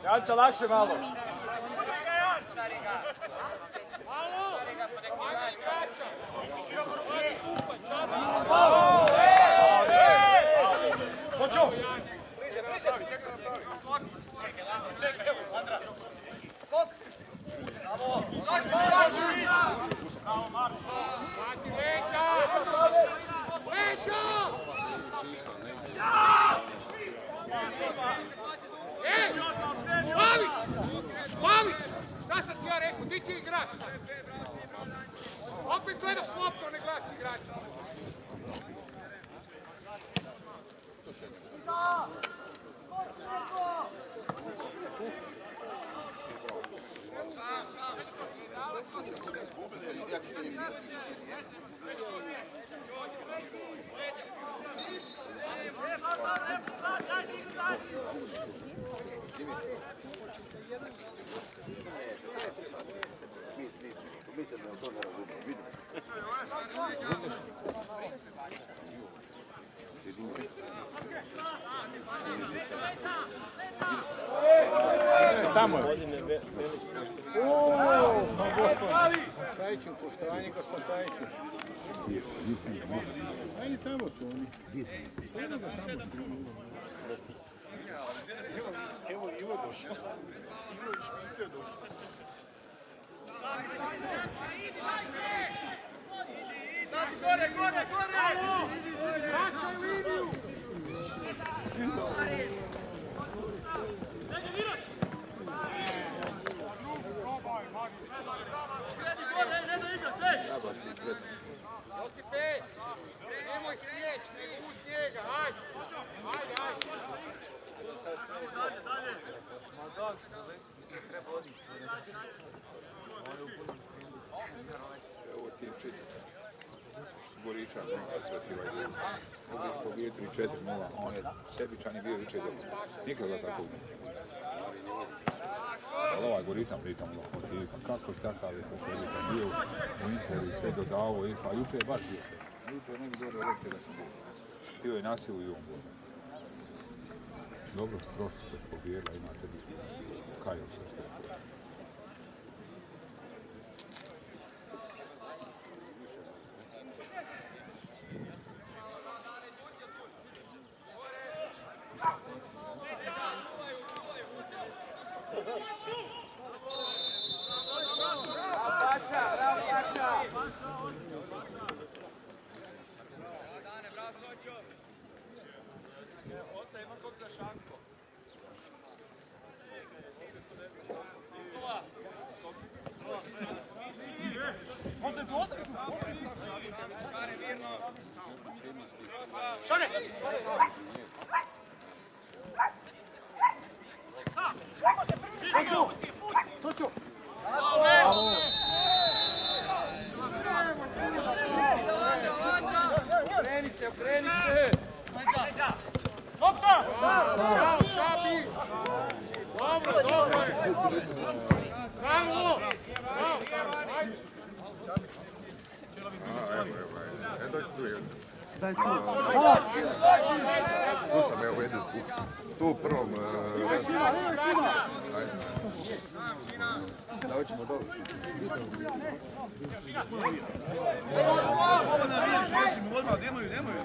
Janča, lakše malo. Hoću! Čekaj, evo, Andra. Skok! Bravo! Bravo, Marko! Pasi, Veća! Veća! Ej! Pavić! Pavić! Šta sam ti ja rekao? Di ti igrač? Opet gledaš loptu, ne gledaš igrača. Mislim da to ne razumijem, vidim. Tamo je. Sajićin, poštovanje gospod Sajićin. Ajde, tamo su oni. Evo Ivo došao. Ivo i Špice došao. Gore, gore, gore! Vraćaj liniju! Josipe, nemoj sjeć, nego uz njega, ajde! Ajde, ajde! Dalje, dalje! Evo tim četiri. Goričan, uvijek pobije 3-4-0, on je sebičan i bio jučer dobro. Nikada tako ne. Ali ovaj Goričan pritom lokomotiv, kako stakav je to sebičan bio u Interu i sve dodavo, pa jučer je baš bio. Jučer ne bi dobro reći da sam bio. Htio je nasilu i on bio. Dobro, prošlo ste pobijela, imate biti kajao sve što je to. Tu sam, evo, jedu tu u prvom redu. Da, hoćemo dobro. Ovo navijaš, recimo, odmah, nemaju.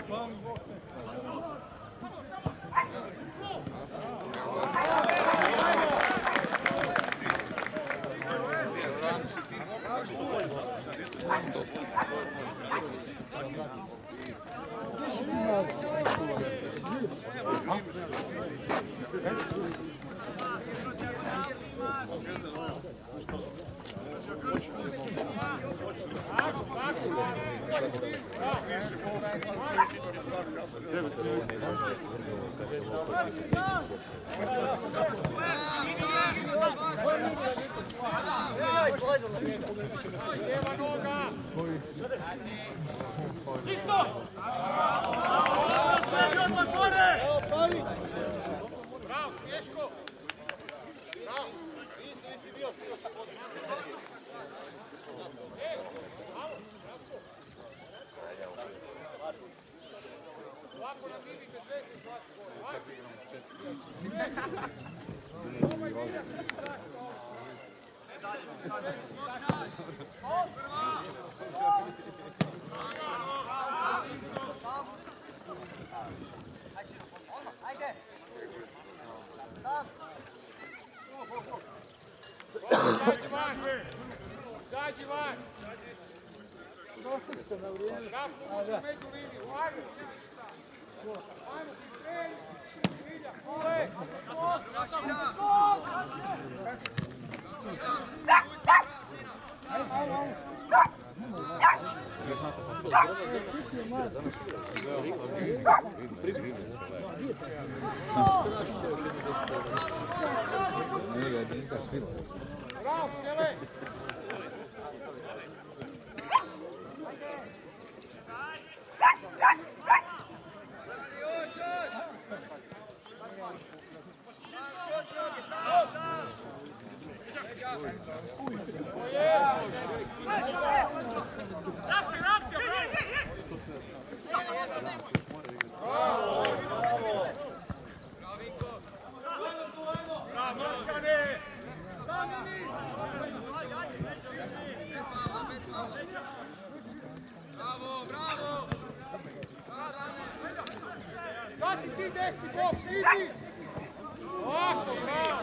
Bravo, Snješko! Bravo! Nisi bio ovako nam vidite sve, što vas govori. van. Zađi van. Došli ste na vrijeme. Napunući među liniju. Ajmo. Ajmo, pripremi. Milja, kule. Bravo, Šele. Sad si ti desni bok, idi! Ovako, bravo!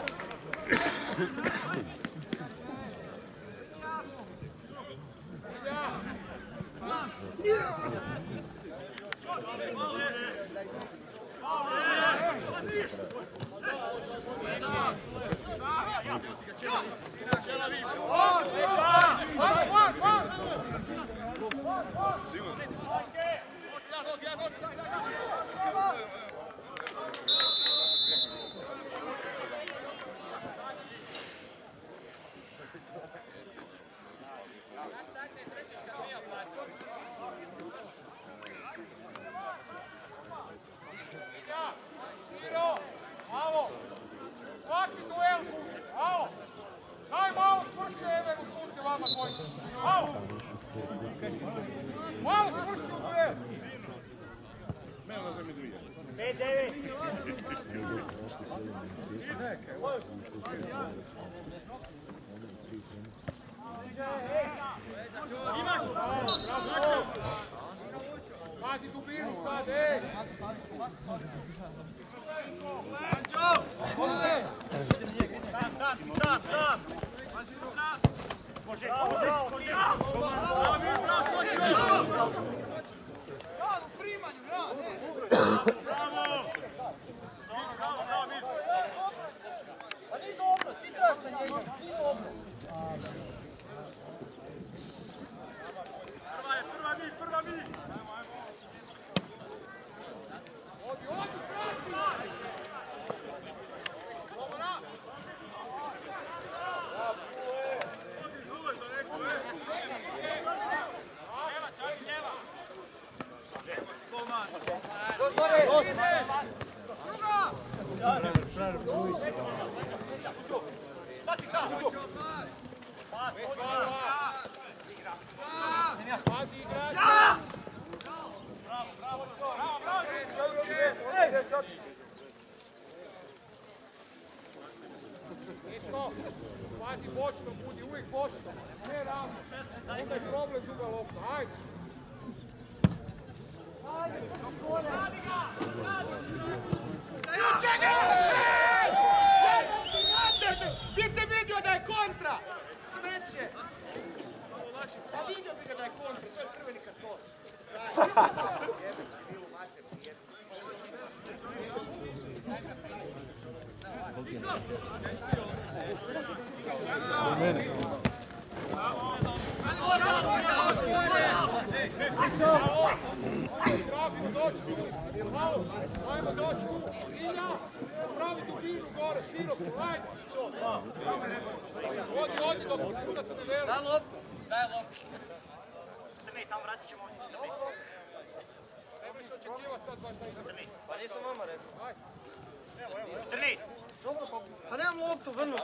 Malo čvršće u duel! Pazi dubinu sad, ej! Sam! Može! Pa nije dobro, ti trebaš na njega, nije dobro. Prva mi! Odi, prati! Pazi igrač! Dečko, pazi bočno, budi uvijek bočno. Ne ravno. Onda je problem druga lopta. Hajde. Bite vidio da je kontra! Smeće! Pa vidio bi ga da je kontra, to je crveni karton. Ajmo doći tu, Ilja, pravi dubinu gore, široko, ajde. Odi dok sudac ne veli. Daj loptu. 14, samo vratit ćemo ovdje, 14. Nemaš očekivati sad baš taj 14. Pa nisam vama rekao. Ajde. 14. Pa nemam loptu, vrnu.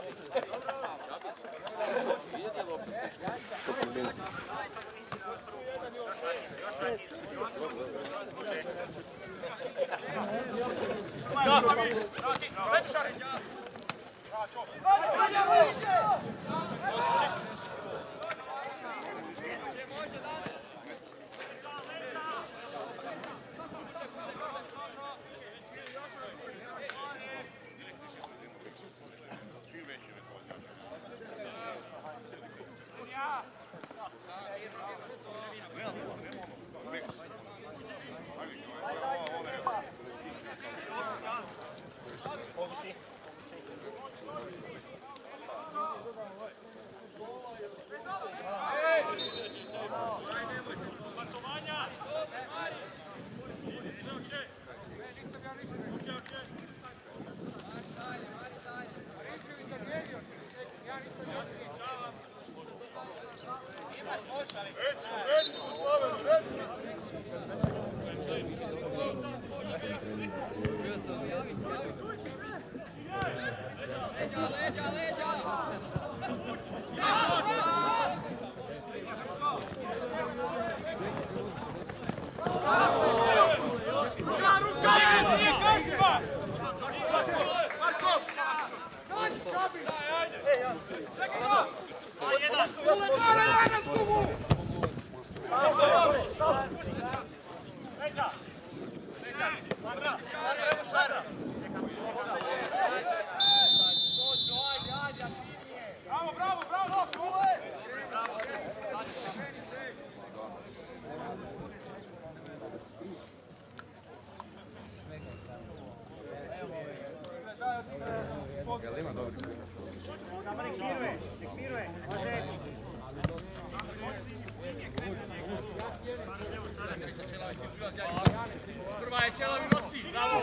Prva je čela mi nosi, bravo!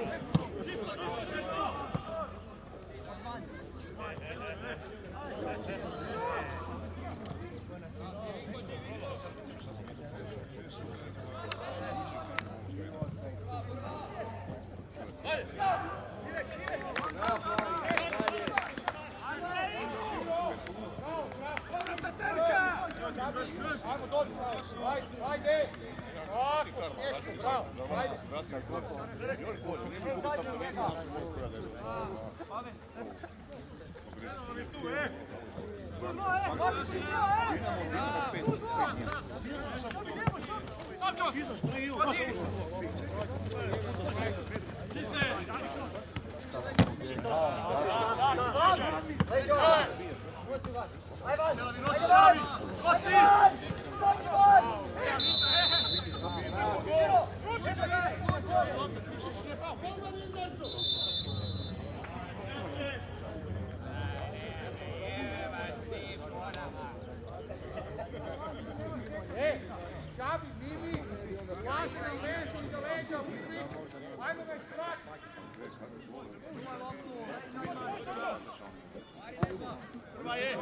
Ajmo doći, ajde! Tako, smiješno, bravo, ajde! Čabi, vidi, pazi na leđu i do leđa, ajmo već svak! Prva je!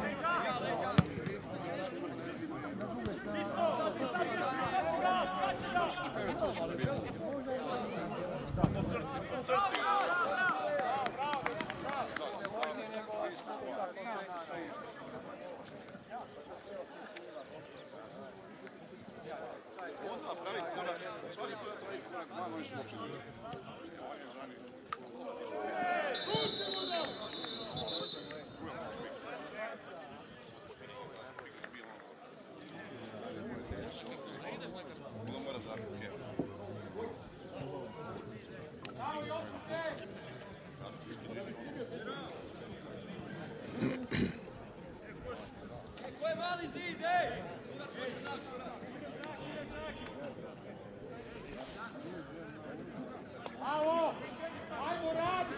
Ajmo, radi!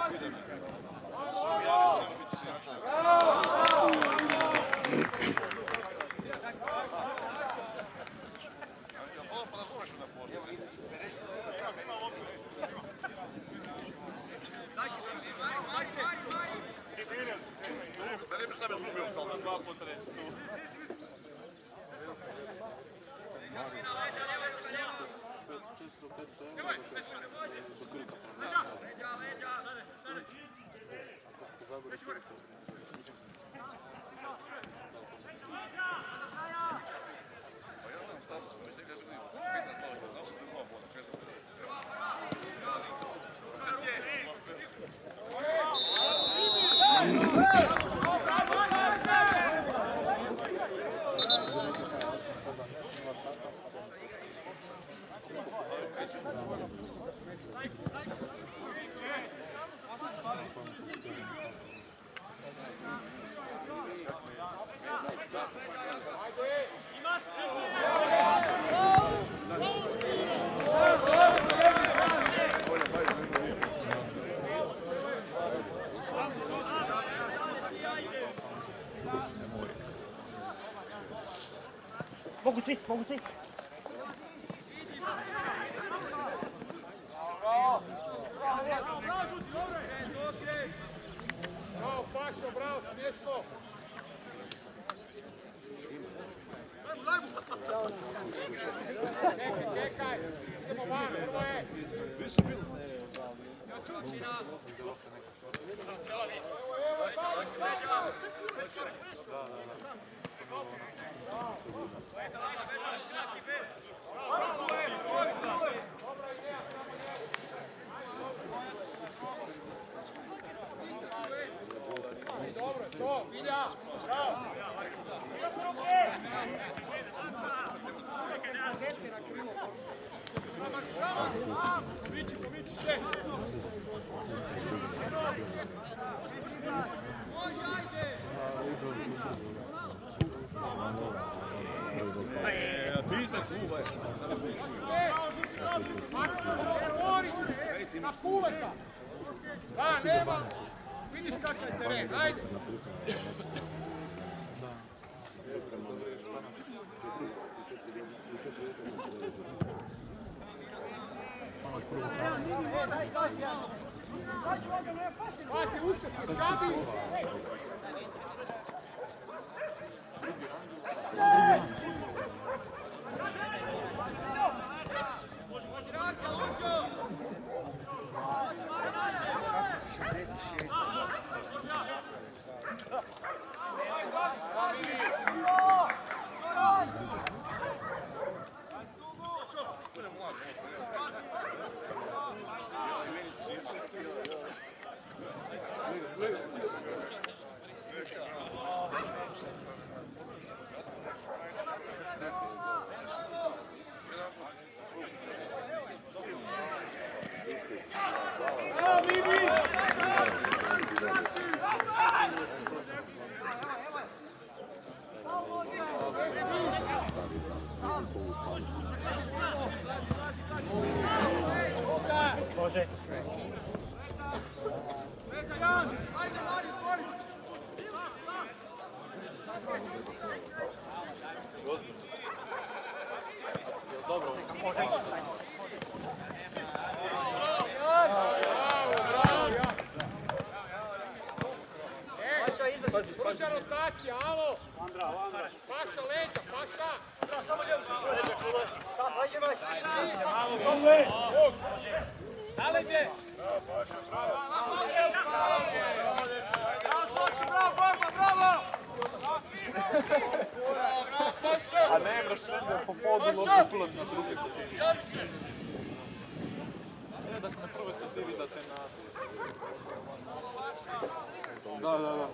Bravo! tebe zlubio kao za dva puta reći tu. Mogu svi, mogu svi. Bravo, Pašo, bravo, Smješko. Čekaj, idemo van, prvo je. Dobro, to, Vilja, bravo. Pomiči se. Može, ajde! Ti na kluba je. Na kuleta. Da, nema. Vidiš kakav je teren, ajde. Pazi, ušet, Čabi. Može. Brza rotacija, alo! Paša leđa, paša! Samo lijevo se čuje. Sam, leđe, Na leđe! A ne, braš, sve po podu loži kulac na druge sredini. Ne, da se na prvoj sredini vidate na... Da.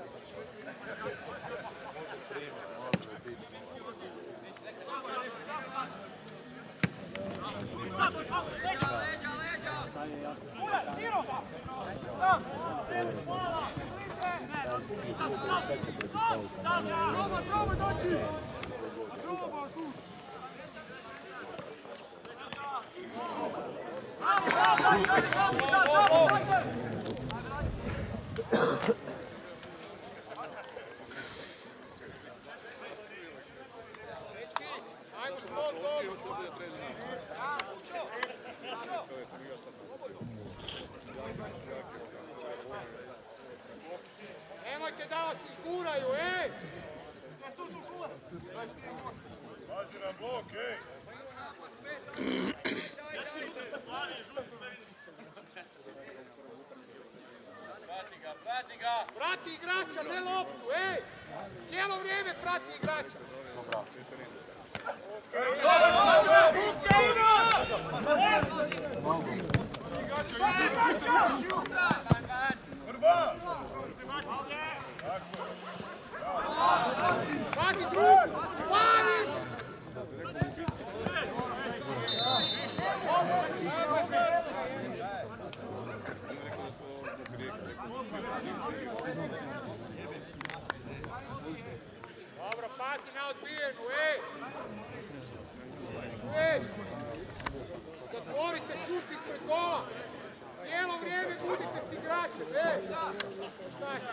Probaj doći! Probaj tu! Ajmo smog dobu! Nemojte davati guraju, ej! Pazi na blok, ej! Prati igrača, ne loptu, ej! Cijelo vrijeme prati igrača. Pazi drugu! Pazi! Dobro, pazi na odbijenu, ej! Ej! Zatvorite šut ispred gola! Cijelo vrijeme budite s igračem, ej! Šta je?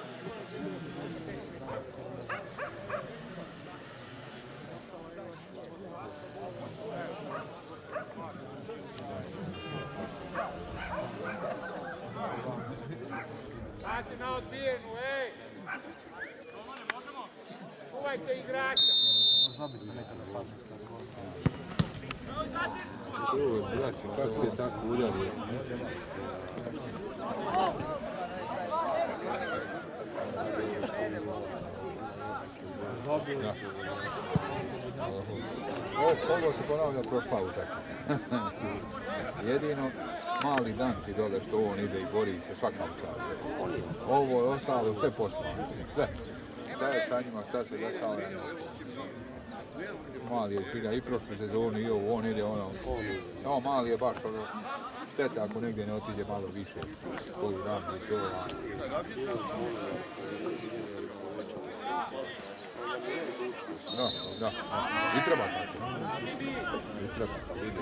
Pazi na odbijenu, ej! Čuvajte igrača! Ovo, braći, kako se tako udali? Ovo se ponavlja prošla utakmica. Jedino mali dan ti dole što on ide i bori se svaka utakmica. Ovo je ostalo sve pospano. Sve. Šta je sa njima, šta se dešava? Mali je priga i prošle sezone i ovo, on ide ono. No, mali je baš ono. Šteta ako negdje ne otiđe malo više. Koju ranu i to. Da. I treba tako. I treba, vidjeti.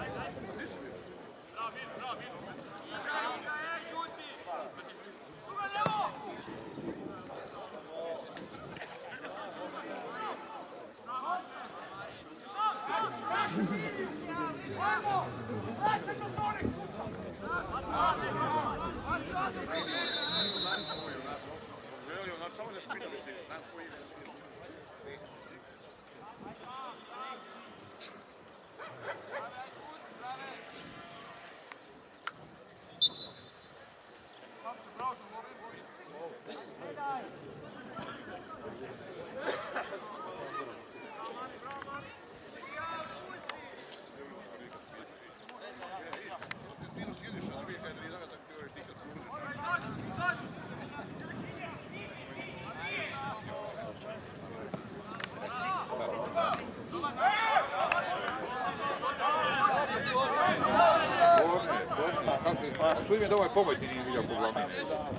Čuj mi da ovaj pomoćni nije vidio po glavnine.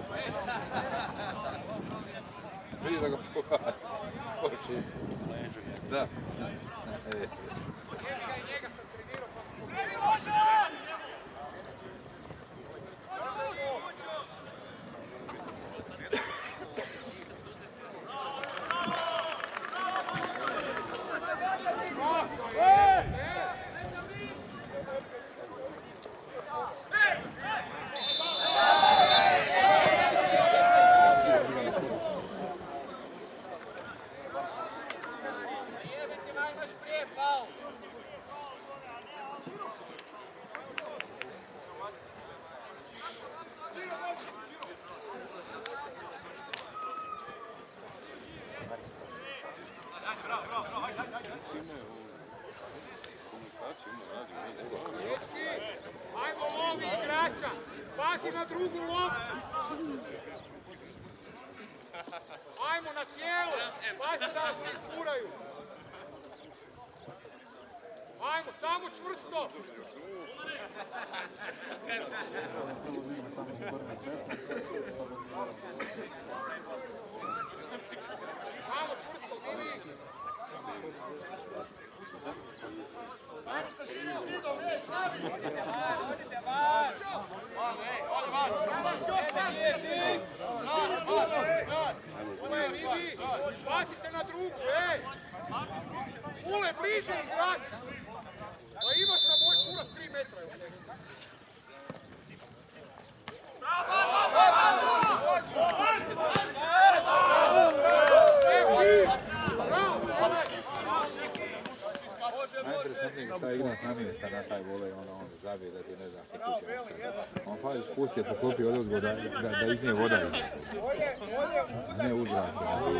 Vidi da ga poče. Da. Ajmo lovi igrača! Pazi na drugu loptu! Ajmo na tijelo! Pazi da vas ne izguraju! Ajmo, samo čvrsto! Samo čvrsto, Vivi! Ajmo sa širim zidom, ej, stavi! Ule, Vivi! Pazite na drugu, ej! Ule, bliže igrač! Pa imaš na moj kurac 3 metra. Bravo! igrat namjesta na taj volej, on zabije da ti ne znaš ni kuće ostaje. On pa ispustio po klupi od uzgo da iz nje voda ide. Ne uzrak.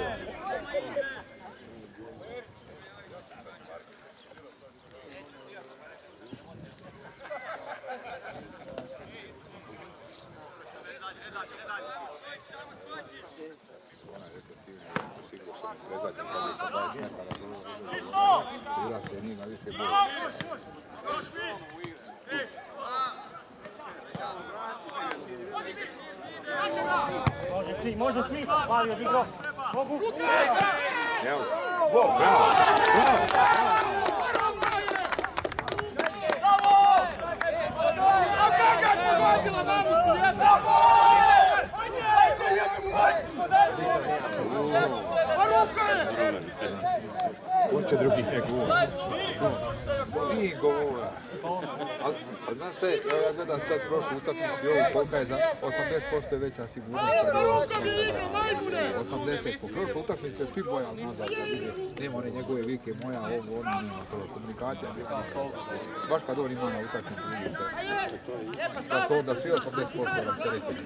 Može svi, mali odigrao. Mogu. Evo. Bravo. Hoće drugi gol. I gol. Ali znaš šta, ja gledam sad prošlu utakmicu i ovu kolika je za 80% je veća sigurnost. 80%. Po prošlu utakmicu je svi bojali nazad da vide. Nema one njegove vike, moja, ovo, ono, nema to. Komunikacija je baš kad on ima na utakmicu, vidi se. Da su onda svi 80% rasteretili.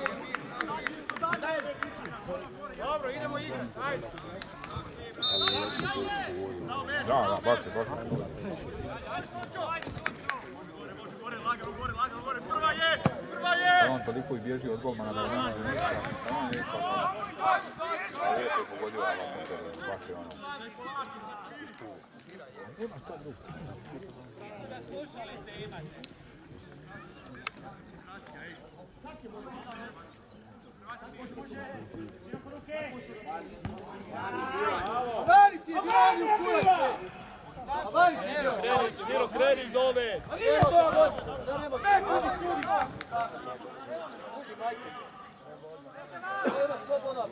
Dobro, idemo igrati, ajde. Da, baš je. Gore, prva je! On toliko i bježi od golmana da nema ništa. Lijepo je pogodio baš je ono. Nema što drugo. Avanti, Diario, kurate! Avanti! Miro, kreni dole! A nije to, da nema Nema sloboda.